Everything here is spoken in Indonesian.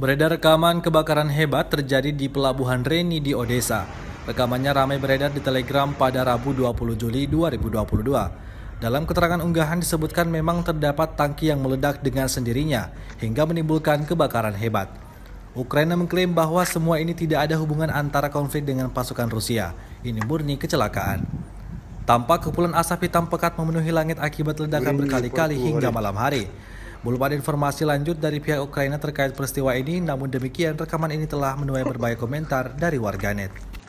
Beredar rekaman kebakaran hebat terjadi di Pelabuhan Reni di Odessa. Rekamannya ramai beredar di Telegram pada Rabu 20 Juli 2022. Dalam keterangan unggahan disebutkan memang terdapat tangki yang meledak dengan sendirinya hingga menimbulkan kebakaran hebat. Ukraina mengklaim bahwa semua ini tidak ada hubungan antara konflik dengan pasukan Rusia. Ini murni kecelakaan. Tampak kepulan asap hitam pekat memenuhi langit akibat ledakan berkali-kali hingga malam hari. Belum ada informasi lanjut dari pihak Ukraina terkait peristiwa ini, namun demikian rekaman ini telah menuai berbagai komentar dari warganet.